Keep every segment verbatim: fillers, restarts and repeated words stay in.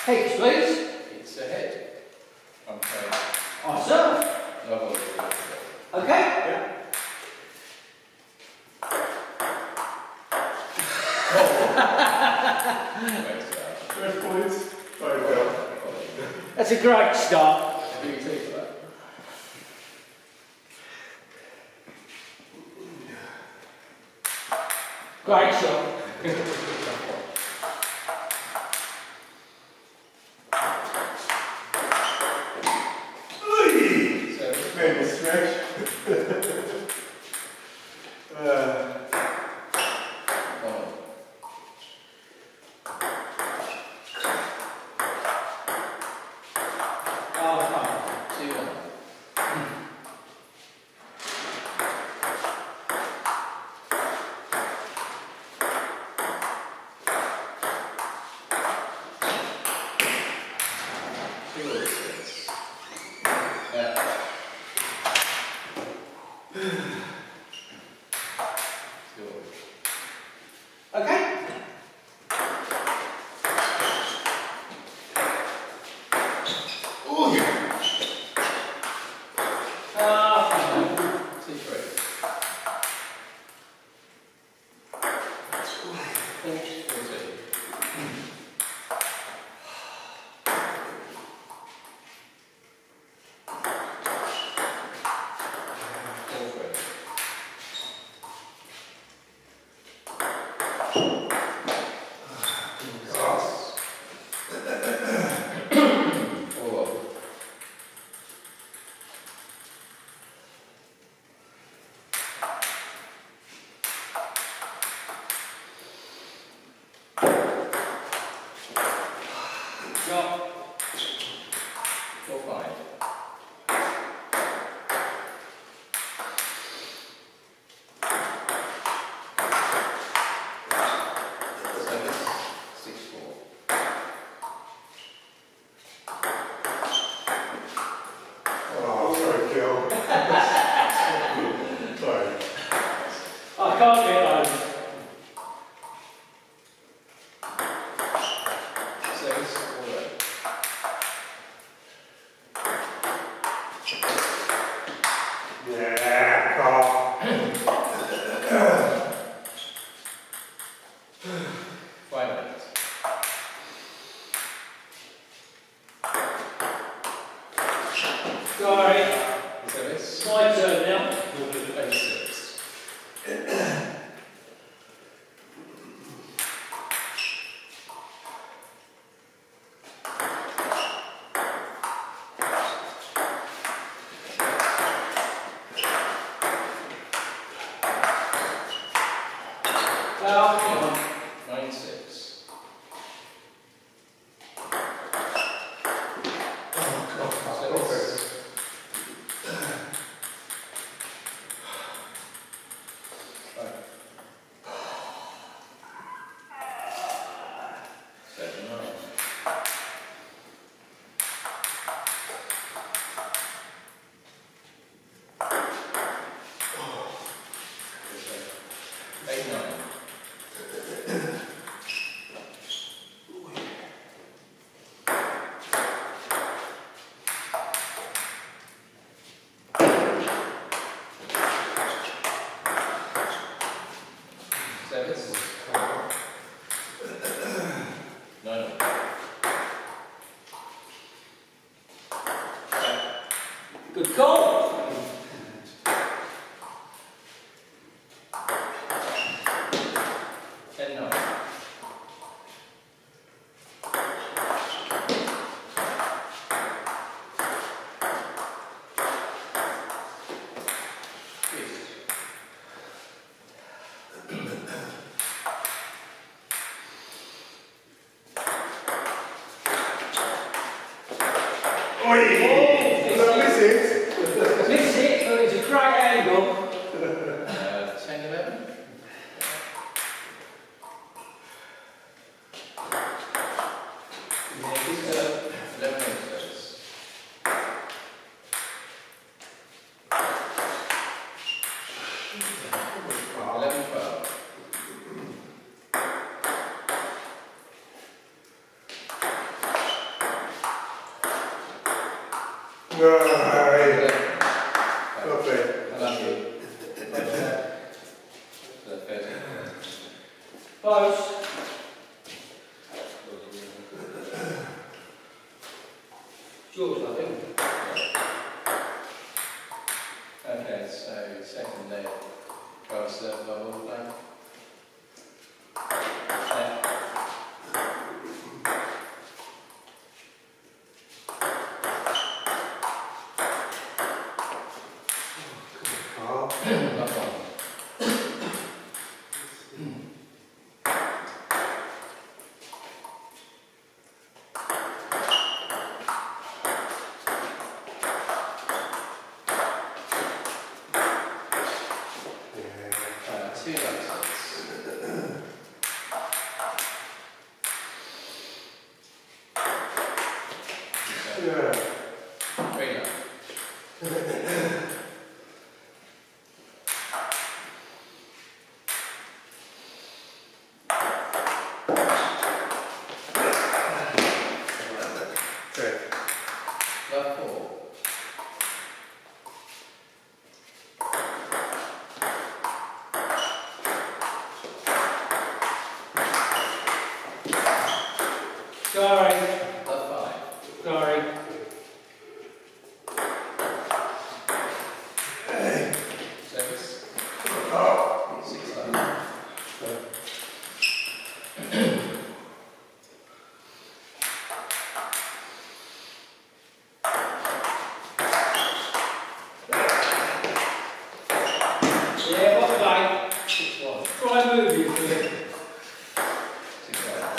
Heads, please. It's ahead. Okay. I serve. Lovely. Okay? Yeah. First points. Very well. That's a great start. Who do you take for that? Great shot. Maybe a stretch. uh, Oh. Oh, come on. Two one. Two all six. Yeah. Two all. Okay? ooh. Ah, come on. Two three. Finish. Four two. Four three. Four one. Shot. Four five. Service six four. Oh, sorry, Phil. Sorry. I can't get those. Service four eight. Yeah, Carl. Five eight. Sorry. Service My turn now. eight six. Well, come on. Nine six. Service seven nine. Eight nine. Service nine. Good call. Ten nine. Oi! Did I miss it? Miss it, but it's a great angle. Uh, ten eleven. Eleven eight service. Eleven twelve. Right. Lovely. I love you. Perfect. Close. Yours, I think. Okay, so second day, twelve serve bubble play. Yeah. Carl. Not one. Uh, two exits. Yeah. Three nine. Okay. Love four. Sorry. Love five. Sorry. Six. Oh. Six love. Yeah, what's like? Six one. Try and move you for it. Six love.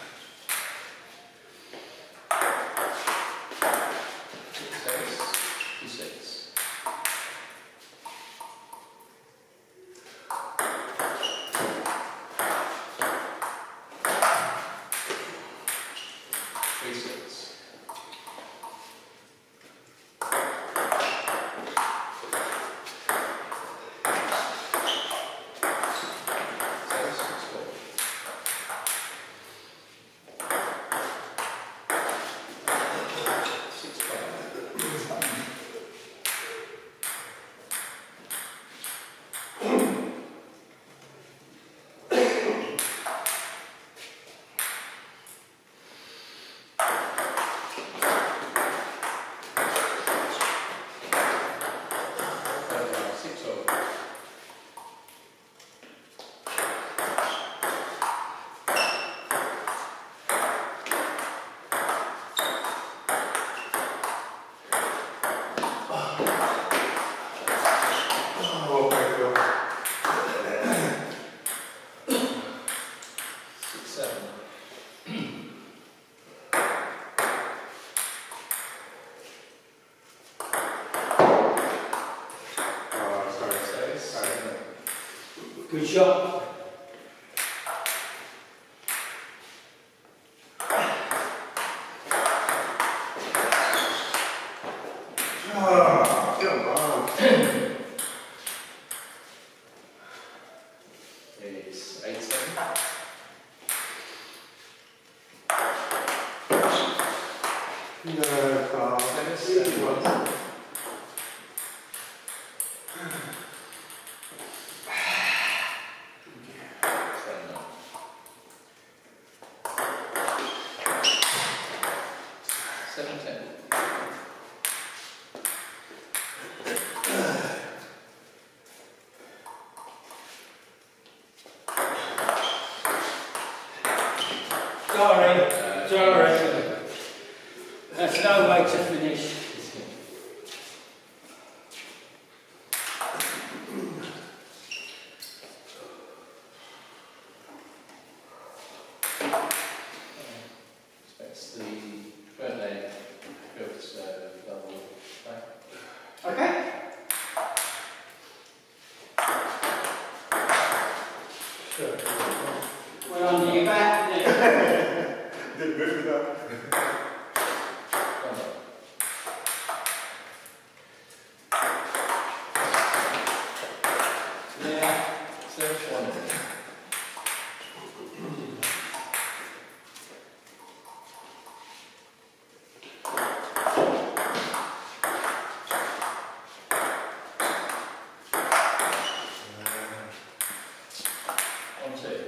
Six. Two six. Three six. Six six four. Six five. Five five. Six over. Oh, thank you. Six seven. Oh, sorry. Six Sorry. seven. Good shot. Oh, come on. It's eight seven. No, Carl. Seven seven. Seven nine. Seven ten. Sorry. Uh, Sorry. That's no way to finish. That's the third leg, fifth uh, double play. Okay. Sure. Well, under your back. Yeah. Did good with that. One up. Yeah. Seven one. One, two.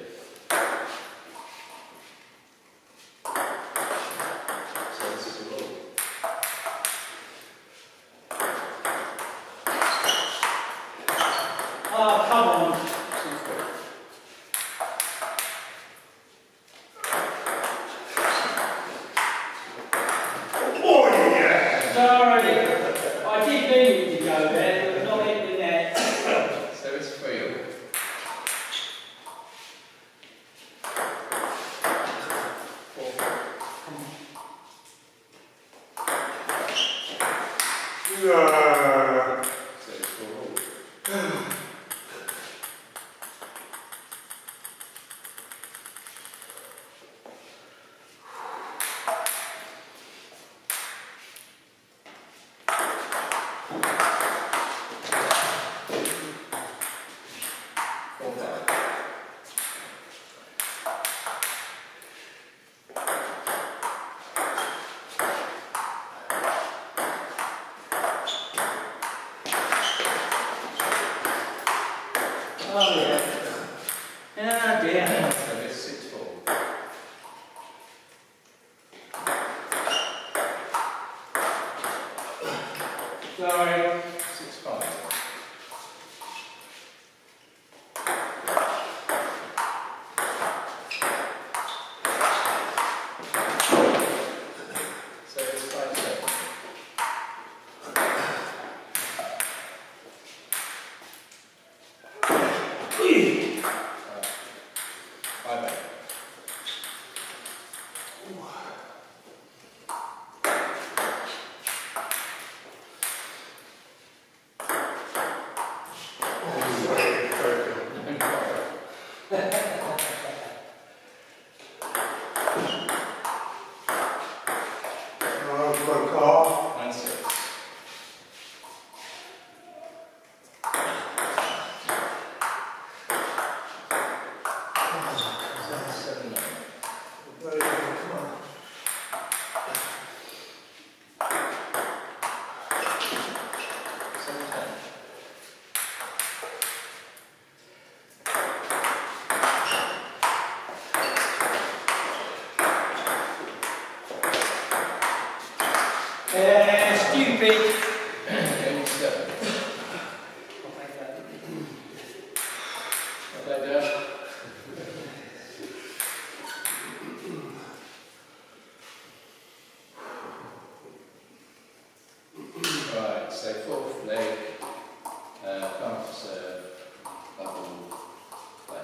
So this is a rule. Oh, come on. Two, three. Oh yeah! Sorry. I did mean you to go there, but not in the net. So it's three all. Four, four. No. So it's four all. Four, five. Oh, yeah. Ah, dear. So it's six, four. Sorry. Six, five. So it's five, seven. Five, eight. I've got a car. Nine, six. Seven, seven, nine. Seven, ten. Uh, stupid. Game seven. What they do? Right, so fourth leg, uh, counter serve, double play.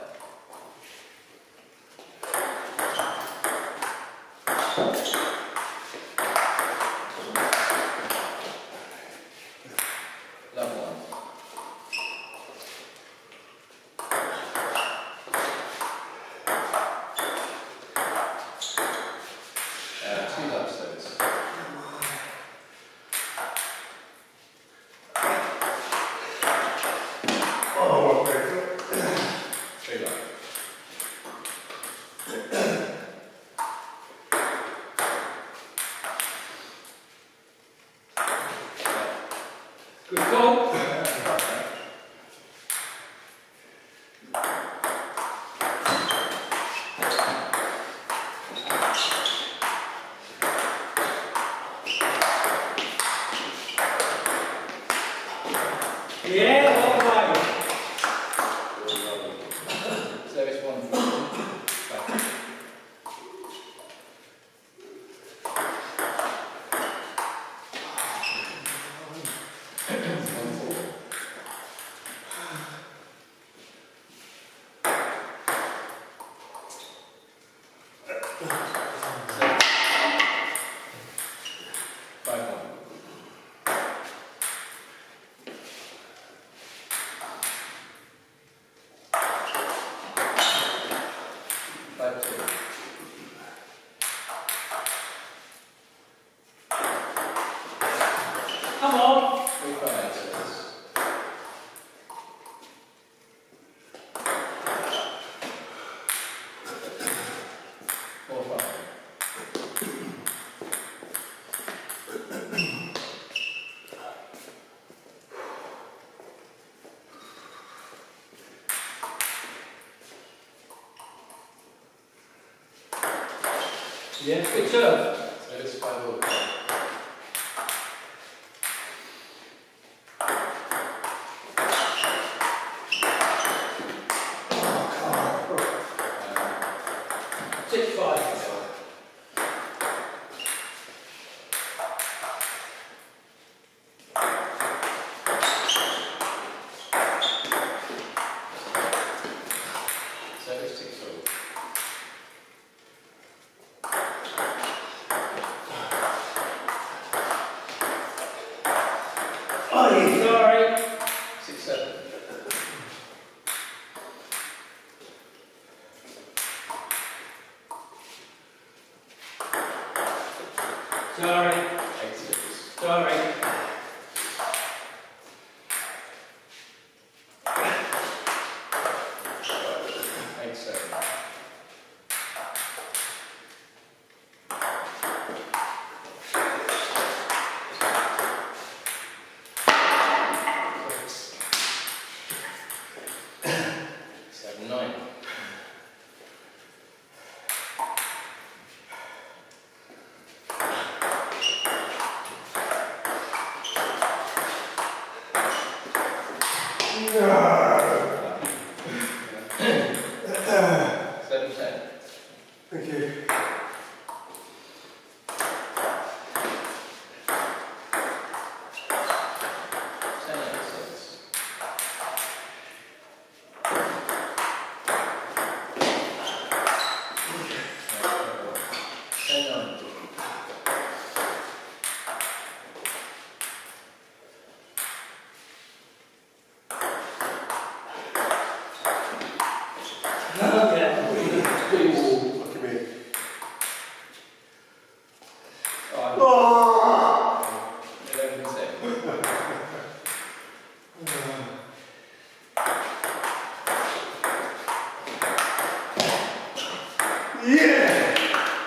Level one. Uh, two love serves. Oh, okay. Three love. Good call. Yeah, all right. Service one, four. Back. Yeah, good serve. So it's five all. Six five. So it's six all. Sorry. Six seven. Sorry. Eight six. Sorry. Eight seven. Seven nine. Seven ten. Thank you. Ten eight six. Ten nine. Ooh, look at me. Five. Oh! Eleven seven. Yeah!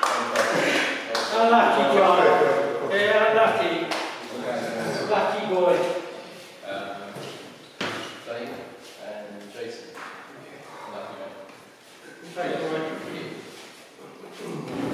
Unlucky, John. Yeah, unlucky. Lucky boy. Um, Dave and Jason. Lucky man. Thank you, boy.